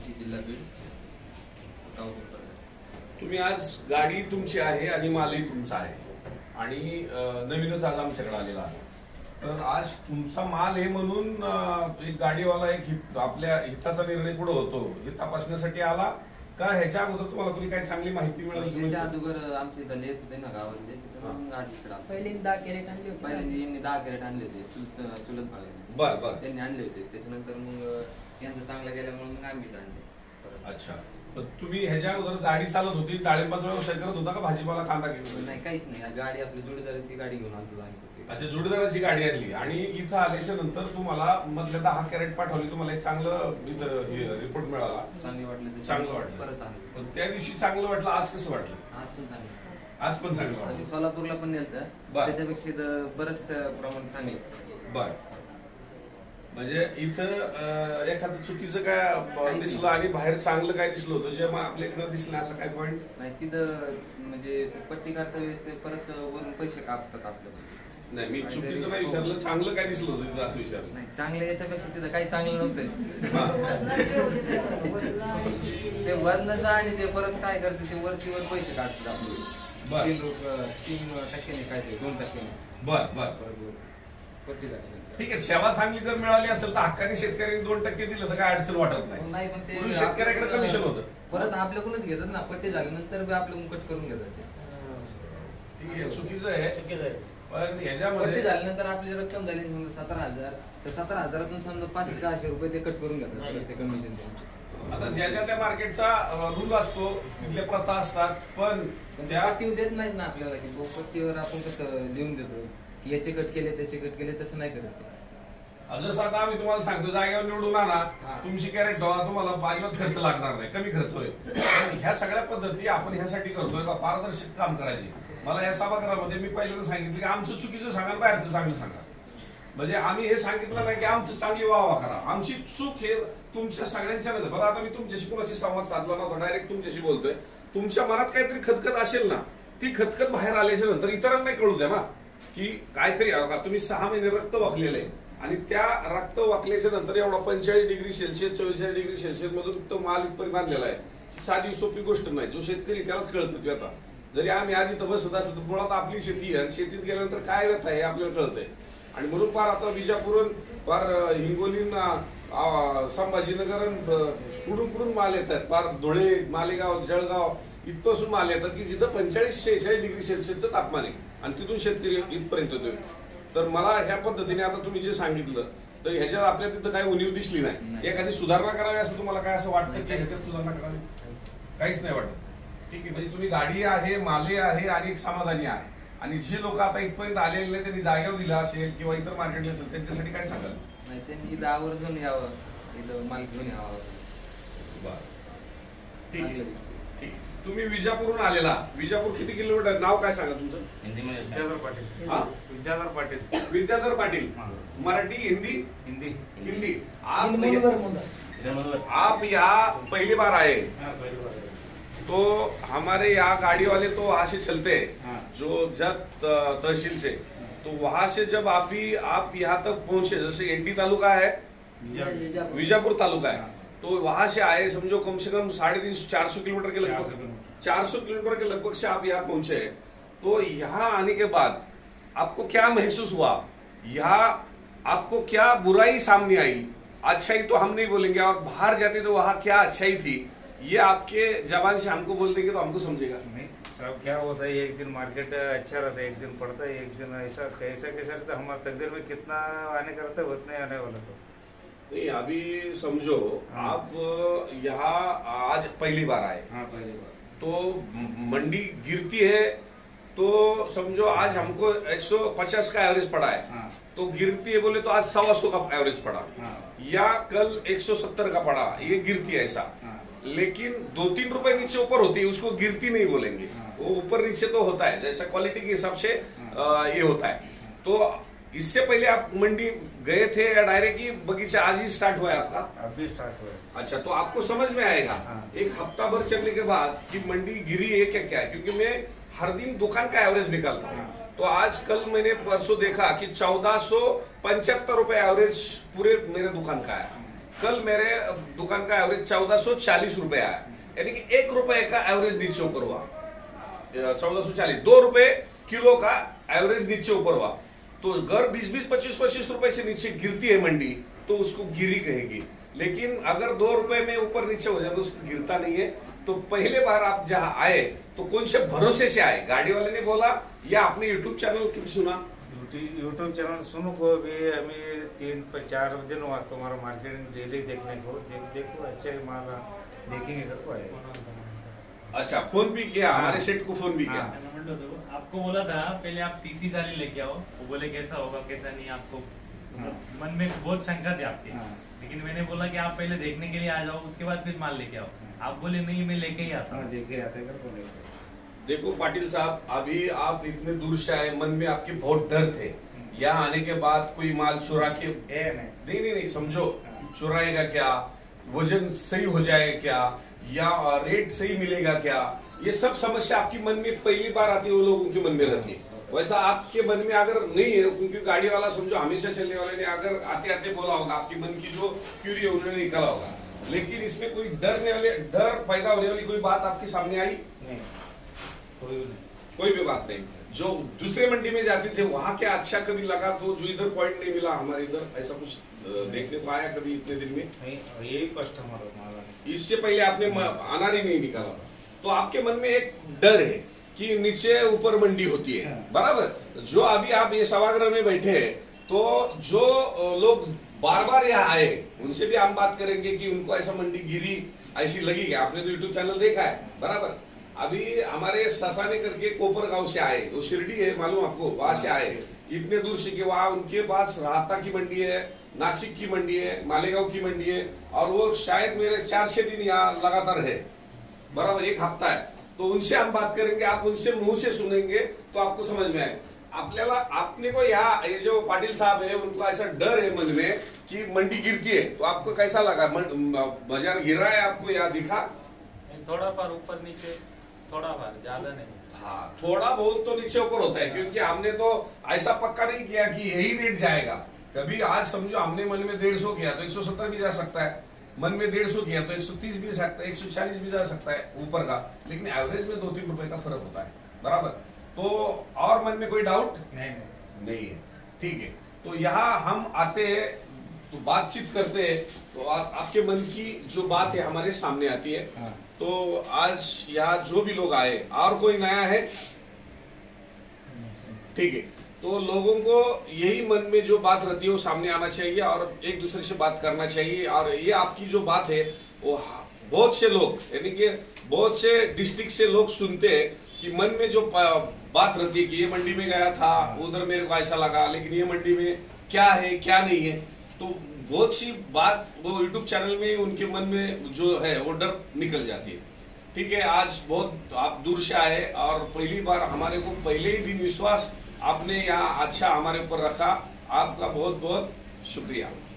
बार्शी, जिल्हा बीड, गाव कोपर. तुम्ही आज गाडी तुमची आहे आणि मालही तुमचा आहे आणि नवीनच आज आमच्याकडे आलेला आहे. तर आज तुमचा माल आहे म्हणून एक गाडीवाला एक आपल्या हिताचा निर्णय पुढे होतो हे तपासण्यासाठी आला का ह्याच्या अगोदर तुम्हाला तुम्ही काही चांगली माहिती मिळाली? ह्याच्या अगोदर आमचे इथं लेत होते ना गावामध्ये, आज इकडे पहिल्यांदा 10 कॅरेट आणले होते. पहिल्यांदा यांनी 10 कॅरेट आणले होते, चुलत भागाने. बर त्यांनी आणले होते. त्याच्यानंतर मग यांचं चांगलं गेल्यामुळे मग आम्ही आणले. अच्छा, पण तुम्ही ह्याच्या अगोदर गाडी चालत होती, डाळिंबाचा व्यवसाय करत होता का भाजीपाला कांदा घेऊन? नाही, काहीच नाही. गाडी आपली जोडीदाराची गाडी घेऊन आलो आम्ही. अच्छा, जोडीदाराची गाडी आणली आणि इथं आल्याच्या नंतर तुम्हाला मधल्या 10 कॅरेट पाठवली, तुम्हाला एक चांगलं रिपोर्ट मिळाला, चांगलं वाटलं. चांगलं वाटलं परत आले. पण त्या दिवशी चांगलं वाटलं, आज कसं वाटलं? आज पण चांगलं, आज पण चांगलं वाटलं. सोलापूरला पण नेलं, त्याच्यापेक्षा बरंच प्रमाण चांगलं. बर, म्हणजे इथं एखादं चुकीचं काय दिसलं आणि बाहेर चांगलं काय दिसलं होतं जे आपल्या इकडं दिसलं असं काय पॉईंट नाही? तिथं म्हणजे पट्टी करता वेळेस ते परत वरून पैसे कापतात आपल्याला. नाही, मी चुकीचं नाही विचारलं, चांगलं काय दिसलं होतं तिथं असं विचारलं. नाही, चांगलं याच्यापेक्षा तिथं काही चांगलं नव्हतं. ते वजनाचं आणि ते परत काय करते ते वरतीवर पैसे काढतात आपले. 3% काय ते 2%. बर बर, पट्टी करतात. ठीक आहे, सेवा चांगली जर मिळाली असेल तर हक्काने शेतकऱ्यांनी 2% दिलं तर काय अडचण वाटत नाही. नाही, पण ते शेतकऱ्याकडे कमिशन होतं. परत आपल्याकडूनच घेतात ना, पट्टी झाल्यानंतर बी आपलं मुकट करून घेतात. ठीक आहे, चुकीचं आहे. पण ह्याच्यामध्ये पट्टी झाल्यानंतर आपली रक्कम झाली समजा 17,000, तर 17,000तून समजा 500-600 रुपये ते कट करून घेतात ते कमिशन. आता ज्याच्या त्या मार्केटचा रूल असतो, तिथल्या प्रथा असतात, पण त्या पट्टी देत नाहीत ना आपल्याला की पट्टीवर आपण कसं लिहून देतो की याचे कट केले त्याचे कट केले, तसं नाही करत. जसं आता आम्ही तुम्हाला सांगतो, जागेवर निवडून आणा, तुमची कॅरेट धुवा, तुम्हाला अजिबात खर्च लागणार नाही, कमी खर्च होईल. ह्या सगळ्या पद्धती आपण ह्यासाठी करतोय का पारदर्शक काम करायची. मला या सभागृहामध्ये मी पहिल्यांदा सांगितलं की आमचं चुकीचं सांगा, बाहेरचं चांगलं सांगा. म्हणजे आम्ही हे सांगितलं नाही की आमचं चांगली वाहवा करा, आमची चूक हे तुमच्या सगळ्यांच्या नव्हे. बरं, आता मी तुमच्याशी कोणाशी संवाद साधला नव्हता, डायरेक्ट तुमच्याशी बोलतोय. तुमच्या मनात काहीतरी खतखत असेल ना, ती खतखत बाहेर आल्याच्या नंतर इतरांना कळू द्या ना की काहीतरी. तुम्ही 6 महिने रक्त वाकलेलं आहे आणि त्या रक्त वाकल्याच्या नंतर एवढा 45 डिग्री सेल्सिअस 44 डिग्री सेल्सिअस मधून तो माल इथपर्यंत आणलेला आहे. साधी सोपी गोष्ट नाही. जो शेतकरी त्यालाच कळतं की आता जरी आम्ही आधी तर बसत असतो तर मुळात आपली शेती आहे, शेतीत गेल्यानंतर काय व्यथा आहे आपल्याला कळतंय. आणि म्हणून फार आता विजापूरून फार हिंगोलीन संभाजीनगर कुठून कुठून माल येतात, फार धुळे, मालेगाव, जळगाव इथपासून माल येतात की जिथं 45-46 डिग्री सेल्सिअसचं तापमान आहे आणि तिथून शेतकरी इथपर्यंत येतोय. तर मला ह्या पद्धतीने आता तुम्ही जे सांगितलं तर ह्याच्यात आपल्या तिथं काही उणीव दिसली नाही. एखादी सुधारणा करावी असं तुम्हाला काय असं वाटतं की ह्याच्यात सुधारणा करावी? काहीच नाही वाटत. ठीक आहे, म्हणजे तुम्ही गाडी आहे, माले आहे आणि एक समाधानी आहे. आणि जे लोक आता इथपर्यंत आलेले नाही त्यांनी जागेवर दिला असेल किंवा इतर मार्केटला असेल त्यांच्यासाठी काय सांगाल? नाही, त्यांनी इथं आवर्जून यावं, इथं माल घेऊन यावं. बरं, ठीक आहे. ठीक. तुम्ही विजापूरहून आलेला. विजापूर किती किलोमीटर? नाव काय सांगा तुमचं? विद्याधर पाटील. विद्याधर पाटील. विद्याधर पाटील. मराठी, हिंदी? हिंदी. हिंदी. आप यहाँ पहली बार आए तो हमारे यहाँ गाड़ी वाले तो वहां से चलते हैं जो जत तहसील से, तो वहां से जब आप यहाँ तक पहुंचे, जैसे एनटी तालुका है, विजापुर तालुका है, तो वहां से आए, समझो कम से कम 350-400 किलोमीटर के लगभग 400 किलोमीटर के लगभग से आप यहाँ पहुंचे. तो यहाँ आने के बाद आपको क्या महसूस हुआ? यहाँ आपको क्या बुराई सामने आई? अच्छाई तो हम नहीं बोलेंगे, और बाहर जाते तो वहाँ क्या अच्छाई थी, ये आपके जबान से हमको बोल देंगे तो हमको समझेगा. नहीं सब क्या होता है, एक दिन मार्केट अच्छा रहता है, एक दिन पड़ता है, एक दिन ऐसा कैसा कैसा रहता है. हमारे तकदीर में कितना आने का रहता है उतना ही आने वाला. तो नहीं, अभी समझो आप यहाँ आज पहली बार आए. हाँ, पहली बार. तो मंडी गिरती है तो समझो आज हमको 150 का एवरेज पड़ा है. हाँ. तो गिरती है बोले तो आज 125 का एवरेज पड़ा. हाँ. या कल 170 का पड़ा, ये गिरती है ऐसा. हाँ. लेकिन 2-3 रुपए नीचे ऊपर होती है, उसको गिरती नहीं बोलेंगे. हाँ. वो ऊपर नीचे तो होता है, जैसा क्वालिटी के हिसाब से ये होता है. तो इससे पहले आप मंडी गए थे या डायरेक्ट ही बगीचा आज ही स्टार्ट हुआ है आपका? अभी स्टार्ट हुआ है. अच्छा, तो आपको समझ में आएगा. हाँ. एक हफ्ता भर चलने के बाद कि मंडी गिरी है क्या क्या है, क्योंकि मैं हर दिन दुकान का एवरेज निकालता हूँ. तो आज कल मैंने परसों देखा कि 1475 रुपए एवरेज पूरे मेरे दुकान का है. कल मेरे दुकान का एवरेज 1440 रुपए आया, यानी कि 1 रुपए का एवरेज नीचे ऊपर हुआ। 1440, 2 रुपए किलो का एवरेज नीचे ऊपर हुआ। तो अगर 20-20, 25-25 रुपए से नीचे गिरती है मंडी तो उसको गिरी कहेगी, लेकिन अगर 2 रुपए में ऊपर नीचे हो जाए तो उसको गिरता नहीं है। तो पहले बार आप जहां आए तो कौन से भरोसे से आए, गाड़ी वाले ने बोला या आपने यूट्यूब चैनल की सुना? यूट्यूब चैनल सुनो को भी हमें 3-4 दिन हुआ तुम्हारा मार्केटिंग डेली देखने को, देखो अच्छा ही माल देखेंगे करको आए। अच्छा, फोन भी किया, हमारे सेट को फोन भी किया। आपको बोला था पहले आप तीसरी साली लेके आओ, वो बोले कैसा होगा कैसा नहीं, आपको मन में बहुत शंका थी आपकी। लेकिन मैंने बोला कि आप पहले देखने के लिए आ जाओ, उसके बाद फिर माल लेके आओ। आप बोले नहीं मैं लेके ही आता हूँ। लेके आते कर देखो पाटिल साहब, अभी आप इतने दूर से आए, मन में आपके बहुत डर थे यहाँ आने के बाद कोई माल चुरा के नहीं समझो, चुराएगा क्या, वजन सही हो जाएगा क्या, या रेट सही मिलेगा क्या, ये सब समस्या आपकी मन में पहली बार आती है, वो लोगों के मन में रहती है। वैसा आपके मन में अगर नहीं है, क्योंकि गाड़ी वाला समझो हमेशा चलने वाले ने अगर आते आते बोला होगा, आपके मन की जो क्यूरी है उन्होंने निकाला होगा, लेकिन इसमें कोई डर पैदा होने वाली कोई बात आपके सामने आई नहीं? कोई भी बात नहीं। जो दूसरे मंडी में जाते थे वहां क्या अच्छा कभी लगा तो जो इधर पॉइंट नहीं मिला, हमारे इधर ऐसा कुछ देखने को आया कभी इतने दिन में? यही कस्टमर हमारा, इससे पहले आपने अनार ही नहीं निकाला था, तो आपके मन में एक डर है कि नीचे ऊपर मंडी होती है, बराबर। जो अभी आप ये सभागृह में बैठे हैं, तो जो लोग बार बार यहाँ आए उनसे भी हम बात करेंगे कि उनको ऐसा मंडी गिरी ऐसी लगी क्या? आपने तो यूट्यूब चैनल देखा है, बराबर। अभी हमारे ससाने करके कोपर गांव से आए, वो शिरडी है मालूम आपको, वहां से आए इतने दूर से कि वहां उनके पास राहता की मंडी है, नासिक की मंडी है, मालेगांव की मंडी है, और वो शायद मेरे 4-6 दिन यहाँ लगातार है, बराबर 1 हफ्ता है। तो उनसे हम बात करेंगे, आप उनसे मुंह से सुनेंगे तो आपको समझ में आए। आपल्याला आपने को यहाँ ये जो पाटिल साहब है उनको ऐसा डर है मन में कि मंडी गिरती है, तो आपको कैसा लगा? बाजार गिर रहा है आपको यहाँ दिखा? थोड़ा बार ऊपर नीचे, थोड़ा बार, ज्यादा नहीं। हाँ, थोड़ा बहुत तो नीचे ऊपर होता है, क्योंकि हमने तो ऐसा पक्का नहीं किया कि यही रेट जाएगा। कभी आज समझो हमने मन में 150 किया तो 170 भी जा सकता है, मन में 150 किया तो 130 भी जा सकता है, 140 भी जा सकता है ऊपर का, लेकिन एवरेज में 2-3 रुपए का फर्क होता है, बराबर। तो और मन में कोई डाउट नहीं है, ठीक है। तो यहाँ हम आते हैं तो बातचीत करते हैं, तो आपके मन की जो बात है हमारे सामने आती है। तो आज यहाँ जो भी लोग आए, और कोई नया है? ठीक है, तो लोगों को यही मन में जो बात रहती है वो सामने आना चाहिए और एक दूसरे से बात करना चाहिए। और ये आपकी जो बात है वो बहुत से लोग, यानी कि बहुत से डिस्ट्रिक्ट से लोग सुनते हैं कि मन में जो बात रहती है कि ये मंडी में गया था, उधर मेरे को ऐसा लगा, लेकिन ये मंडी में क्या है क्या नहीं है, तो बहुत सी बात वो यूट्यूब चैनल में उनके मन में जो है वो डर निकल जाती है। ठीक है, आज बहुत आप दूर से आए और पहली बार हमारे को पहले ही दिन विश्वास आपने यहाँ अच्छा हमारे ऊपर रखा, आपका बहुत बहुत शुक्रिया।